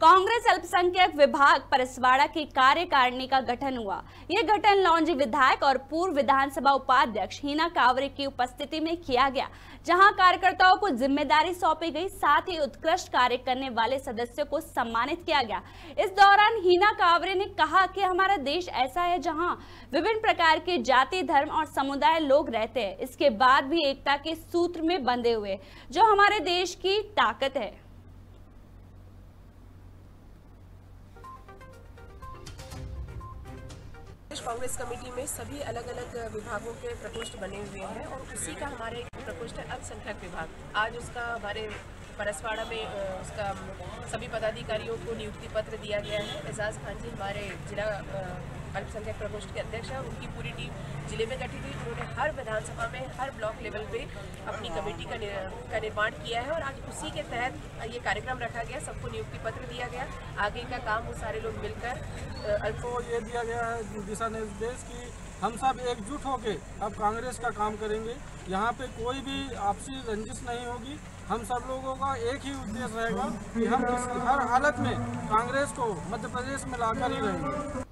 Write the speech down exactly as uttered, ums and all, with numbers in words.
कांग्रेस अल्पसंख्यक विभाग परसवाड़ा की कार्यकारिणी का गठन हुआ। यह गठन लौंजी विधायक और पूर्व विधानसभा उपाध्यक्ष हीना कांवरे की उपस्थिति में किया गया, जहां कार्यकर्ताओं को जिम्मेदारी सौंपी गई। साथ ही उत्कृष्ट कार्य करने वाले सदस्यों को सम्मानित किया गया। इस दौरान हीना कांवरे ने कहा कि हमारा देश ऐसा है जहां विभिन्न प्रकार के जाति, धर्म और समुदाय लोग रहते हैं, इसके बाद भी एकता के सूत्र में बंधे हुए, जो हमारे देश की ताकत है। कांग्रेस कमेटी में सभी अलग अलग विभागों के प्रकोष्ठ बने हुए हैं और उसी का हमारे एक प्रकोष्ठ है अल्पसंख्यक विभाग। आज उसका हमारे परसवाड़ा में उसका सभी पदाधिकारियों को नियुक्ति पत्र दिया गया है। एजाज खान जी हमारे जिला अल्पसंख्यक प्रकोष्ठ के अध्यक्ष हैं। उनकी पूरी टीम जिले में गठित हुई। उन्होंने हर विधानसभा में हर ब्लॉक लेवल पे अपनी कमेटी का का निर्माण किया है और आज उसी के तहत ये कार्यक्रम रखा गया। सबको नियुक्ति पत्र दिया गया। आगे का काम वो सारे लोग मिलकर अल्पो ये दिया गया है दिशा निर्देश की हम सब एकजुट होकर अब कांग्रेस का काम करेंगे। यहाँ पे कोई भी आपसी रंजिश नहीं होगी। हम सब लोगों का एक ही उद्देश्य रहेगा कि हम हर हालत में कांग्रेस को मध्य प्रदेश में लाकर ही रहेंगे।